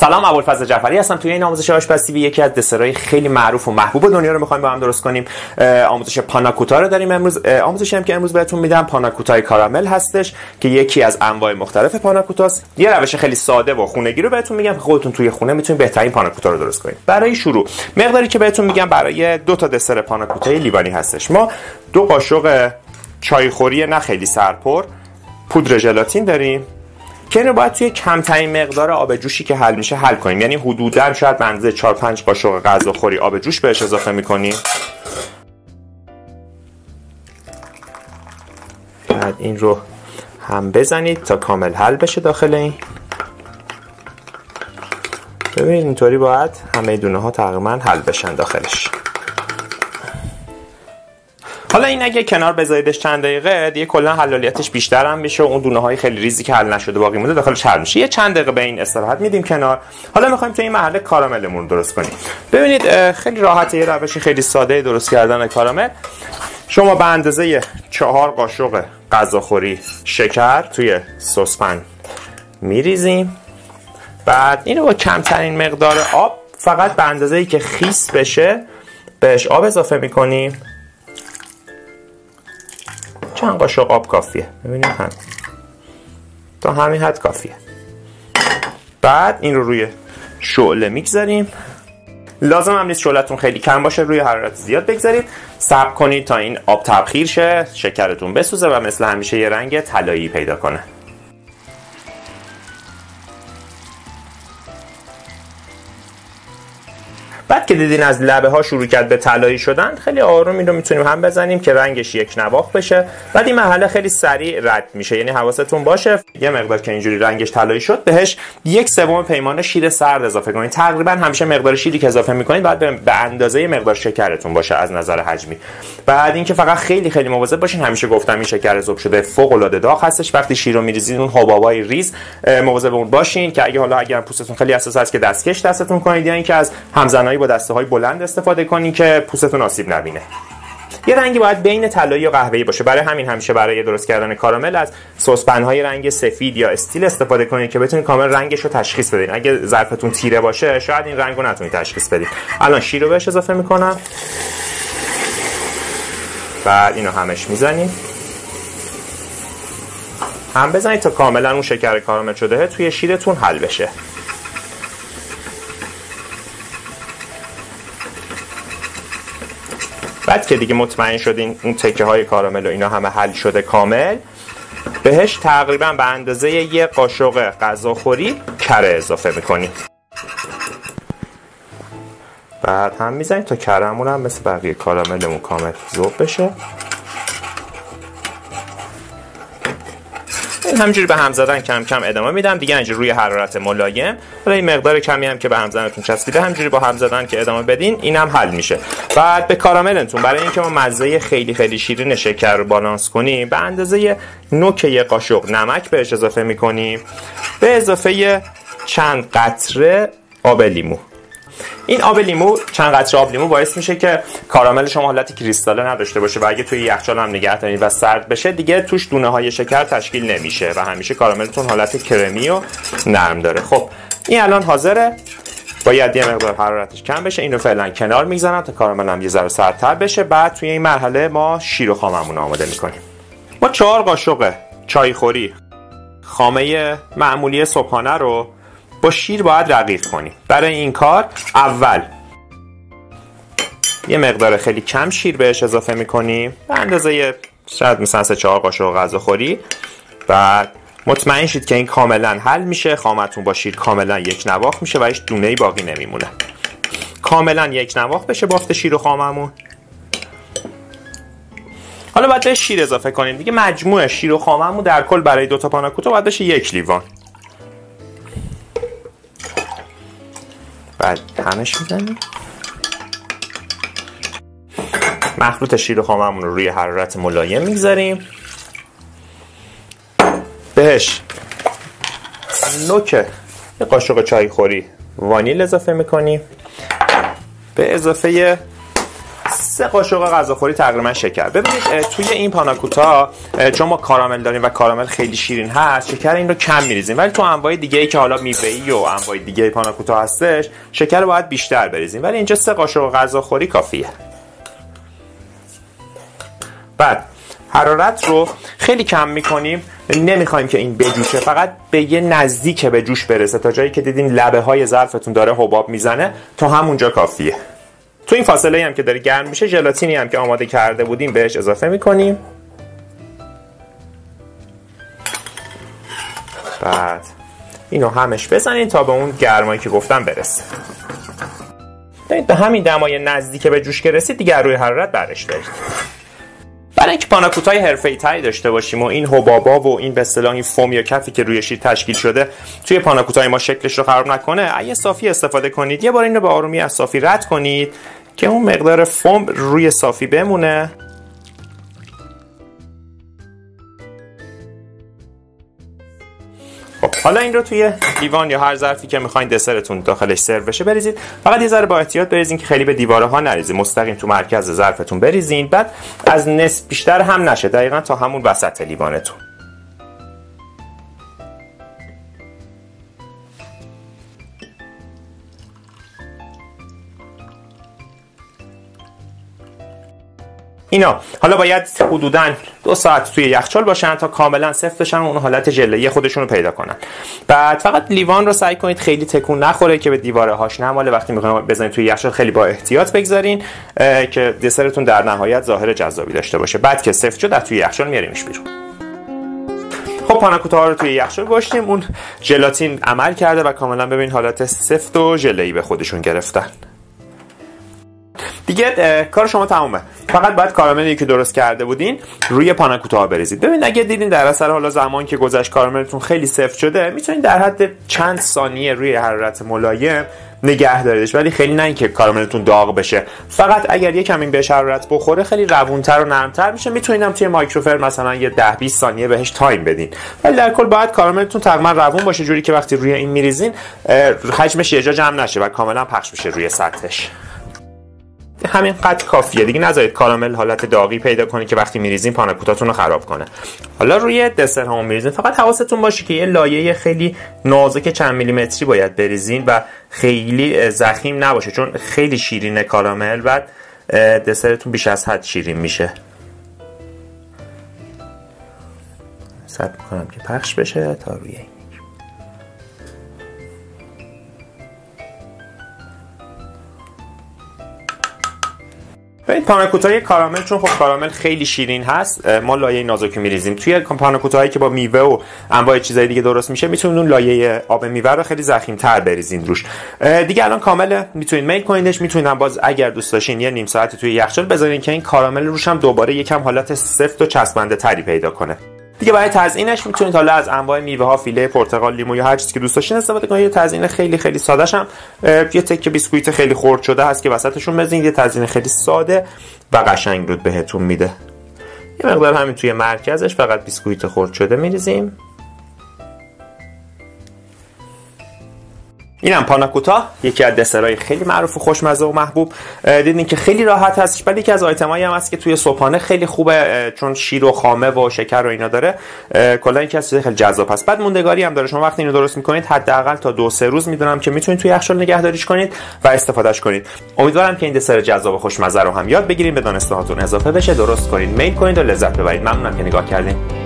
سلام، ابوالفضل جعفری هستم. توی این آموزش آشپزی یکی از دسرهای خیلی معروف و محبوب دنیا رو می‌خوایم با هم درست کنیم. آموزش پاناکوتا رو داریم امروز. آموزشی هم که امروز بهتون میدم پاناکوتای کارامل هستش که یکی از انواع مختلف پاناکوتاست. یه روش خیلی ساده و خونگی رو بهتون میگم که خودتون توی خونه میتونید بهترین پاناکوتا رو درست کنید. برای شروع مقداری که بهتون میگم برای 2 تا دسر پاناکوتای لیوانی هستش. ما 2 قاشق چایخوری نه خیلی سرپر پودر ژلاتین داریم که اینو باید توی کمترین مقدار آب جوشی که حل میشه حل کنیم. یعنی حدوداً شاید به اندازه 4-5 قاشق غذاخوری آب جوش بهش اضافه میکنیم. بعد این رو هم بزنید تا کامل حل بشه داخل این. ببینید اینطوری باید همه دونه ها تقریباً حل بشن داخلش. حالا این اگه کنار بذاریدش چند دقیقه دیگه کلا حلالیتش بیشتر هم میشه و اون دونه های خیلی ریزی که حل نشده باقی مونده داخلش حل میشه. یه چند دقیقه به این استراحت میدیم کنار. حالا میخوایم تو این مرحله کاراملمون رو درست کنیم. ببینید خیلی راحته، یه روش خیلی ساده درست کردن کارامل. شما به اندازه 4 قاشق غذاخوری شکر توی سسپن میریزیم. بعد اینو با کمترین مقدار آب، فقط به اندازه‌ای که خیس بشه بهش آب اضافه میکنیم. چند قاشق آب کافیه. ببینید هم تا همین حد کافیه. بعد این رو روی شعله میگذاریم. لازم هم نیست شعله‌تون خیلی کم باشه، روی حرارت زیاد بگذارید. صبر کنید تا این آب تبخیر شه، شکرتون بسوزه و مثل همیشه یه رنگ طلایی پیدا کنه. بعد که دیدین از لبه ها شروع کرد به طلایی شدن، خیلی آروم این رو میتونیم هم بزنیم که رنگش یک نواخت بشه. بعد این مرحله خیلی سریع رد میشه، یعنی حواستون باشه یه مقدار که اینجوری رنگش طلایی شد بهش 1/3 پیمانه شیر سرد اضافه کنید. تقریبا همیشه مقدار شیری که اضافه میکنید باید به اندازه مقدار شکرتون باشه از نظر حجمی. بعد اینکه فقط خیلی مواظب باشین، همیشه گفتم این شکر ذوب شده فوق العاده داغ هستش. وقتی شیر رو میریزید اون حبابای ریز مواظب اون باشین که اگر پوستتون خیلی حساس است که دستکش دستتون کنید یا اینکه از همزنایی با دسته‌های بلند استفاده کنین که پوستتون آسیب نبینه. یه رنگی باید بین طلایی و قهوه‌ای باشه. برای همین همیشه برای درست کردن کارامل از سسپن‌های رنگ سفید یا استیل استفاده کنید که بتونید کامل رنگش رو تشخیص بدین. اگه ظرفتون تیره باشه شاید این رنگو نتونید تشخیص بدید. الان شیر رو بهش اضافه می‌کنم. بعد اینو همش می‌زنید. هم بزنید تا کاملا اون شکر کارامل شده توی شیرتون حل بشه. بعد که دیگه مطمئن شدین اون تکه های کارامل و اینا همه حل شده کامل، بهش تقریبا به اندازه 1 قاشق غذاخوری کره اضافه میکنیم. بعد هم میزنیم تا کره‌مون هم مثل بقیه کاراملمون کامل ذوب بشه. همینجوری به هم زدن کم کم ادامه میدم دیگه، اینجوری روی حرارت ملایم. حالا این مقدار کمی هم که به هم زدنتون چسبیده همینجوری با هم زدن که ادامه بدین اینم حل میشه. بعد به کاراملتون برای اینکه ما مزه خیلی شیرین شکر رو بالانس کنیم به اندازه نوک 1 قاشق نمک بهش اضافه میکنیم به اضافه چند قطره آب لیمو. این آب لیمو، چند قطره آب لیمو باعث میشه که کارامل شما حالت کریستاله نداشته باشه و اگه توی یخچال هم نگه دارید و سرد بشه دیگه توش دونه های شکر تشکیل نمیشه و همیشه کاراملتون حالت کرمی و نرم داره. خب این الان حاضره، باید یه مقدار حرارتش کم بشه. اینو فعلا کنار میگذارم تا کارامل هم یه ذره سردتر بشه. بعد توی این مرحله ما شیر و خاممون آماده میکنیم. ما 4 قاشق چایخوری خامه معمولی صبحانه رو با شیر باید رقیق کنیم. برای این کار اول یه مقدار خیلی کم شیر بهش اضافه میکنیم به اندازه شاید مثلا 3-4 قاشق غذاخوری. بعد مطمئن شید که این کاملا حل میشه، خامتون با شیر کاملا یک نواخت میشه و هیچ دونه‌ای باقی نمیمونه. کاملا یک نواخت بشه بافت شیر و خاممون. حالا باید بهش شیر اضافه کنیم دیگه. مجموع شیر و خاممون در کل برای 2 تا پاناکوتا باید بشه 1 لیوان. بعد همش میزنیم. مخلوط شیر و خاممون رو روی حرارت ملایم میگذاریم. بهش نوک 1 قاشق چایخوری وانیل اضافه میکنیم به اضافه 3 3 قاشق غذاخوری تقریبا شکر. ببینید توی این پاناکوتا چون ما کارامل داریم و کارامل خیلی شیرین هست، شکر این رو کم می‌ریزیم، ولی تو انواع دیگه‌ای که حالا میوه‌ای و انواع دیگه پاناکوتا هستش شکر رو باید بیشتر بریزیم، ولی اینجا 3 قاشق غذاخوری کافیه. بعد حرارت رو خیلی کم میکنیم، نمیخوایم که این بجوشه، فقط به یه نزدیک به جوش برسه، تا جایی که دیدین لبه های ظرفتون داره حباب میزنه تا همونجا کافیه. تو این فاصله هم که داره گرم میشه ژلاتینی هم که آماده کرده بودیم بهش اضافه میکنیم. بعد اینو همش بزنین تا به اون گرمایی که گفتم برسه. به همین دمای نزدیک به جوش که رسید دیگه روی حرارت برش دارید. برای اینکه پاناکوتای حرفه‌ای تری داشته باشیم و این حبابا و این به اصطلاح این فوم یا کفی که روی شیر تشکیل شده توی پاناکوتای ما شکلش رو خراب نکنه، اگه صافی استفاده کنید یه بار اینو به آرومی از صافی رد کنید که اون مقدار فوم روی صافی بمونه. حالا این رو توی لیوان یا هر ظرفی که میخواین دسرتون داخلش سرو بشه بریزید. فقط یه ذره با احتیاط بریزین که خیلی به دیواره ها نریزید، مستقیم تو مرکز ظرفتون بریزین، بعد از نصف بیشتر هم نشه، دقیقاً تا همون وسط لیوانتون. اینا حالا باید حدوداً 2 ساعت توی یخچال باشن تا کاملا سفت بشن و اون حالت ژله‌ای خودشون رو پیدا کنن. بعد فقط لیوان رو سعی کنید خیلی تکون نخوره که به دیواره هاش نماله. وقتی میخواین بزنید توی یخچال خیلی با احتیاط بگذارین که دسرتون در نهایت ظاهر جذابی داشته باشه. بعد که سفت شد از توی یخچال میاریمش بیرون. خب پاناکوتا رو توی یخچال گذاشتیم، اون ژلاتین عمل کرده و کاملا ببین حالت سفت و ژله‌ای به خودشون گرفتن. دیگه کار شما تمومه. فقط باید کاراملی که درست کرده بودین روی پاناکوتا بریزید. ببین اگه دیدین در اثر حالا زمان که گذشت کاراملتون خیلی سفت شده، میتونید در حد چند ثانیه روی حرارت ملایم نگه داریدش، ولی خیلی نه اینکه کاراملتون داغ بشه. فقط اگر یک کمی بهش حرارت بخوره خیلی روونتر و نرمتر میشه. میتونید هم توی مایکروفر مثلا یه 10-20 ثانیه بهش تایم بدین، ولی در کل باید کاراملتون تقریبا روون باشه، جوری که وقتی روی این میریزین حجمش یه جا جمع نشه و کاملا پخش بشه روی سطحش. همین قدر کافیه دیگه، نذارید کارامل حالت داغی پیدا کنه که وقتی میریزین پاناکوتاتون رو خراب کنه. حالا روی دسر هم میریزین فقط حواستون باشه که یه لایه خیلی نازک چند میلیمتری باید بریزین و خیلی ضخیم نباشه، چون خیلی شیرینه کارامل، بعد دسرتون بیش از حد شیرین میشه. صبر میکنم که پخش بشه تا روی این. این پاناکوتای کارامل چون خب کارامل خیلی شیرین هست، ما لایه نازکی میریزیم. توی پاناکوتایی که با میوه و انواع چیزای دیگه درست میشه میتونید اون لایه آب میوه رو خیلی ضخیم‌تر بریزین روش. دیگه الان کامله، میتونید میل کنیدش. میتونید هم باز اگر دوست داشتین یه نیم ساعت توی یخچال بذارین که این کارامل روش هم دوباره یکم حالت سفت و چسبنده تری پیدا کنه. دیگه برای تزیینش میتونید حالا از انواع میوه ها، فیله پرتقال، لیمو یا هر چیزی که دوست داشتین استفاده کنید. یه تزیین خیلی خیلی سادهش هم یه تکه بیسکویت خیلی خرد شده هست که وسطشون بزنید. یه تزیین خیلی ساده و قشنگ رو بهتون میده. یه مقدار همین توی مرکزش فقط بیسکویت خرد شده میریزیم. اینم پاناکوتا، یکی از دسرهای خیلی معروف و خوشمزه و محبوب. دیدین که خیلی راحت هستش، ولی یکی از آیتمایی هم هست که توی صبحانه خیلی خوبه، چون شیر و خامه و شکر و اینا داره. کلا یکی از چیزای خیلی جذاب هست. بعد موندگاری هم داره. شما وقتی اینو درست می‌کنید حداقل تا 2-3 روز میدونم که میتونید توی یخچال نگهداریش کنید و استفادهش کنید. امیدوارم که این دسر جذاب و خوشمزه رو هم یاد بگیرید، به دانسته هاتون اضافه بشه. درست کنید، میل کنید و لذت ببرید. ممنونم که نگاه کردین.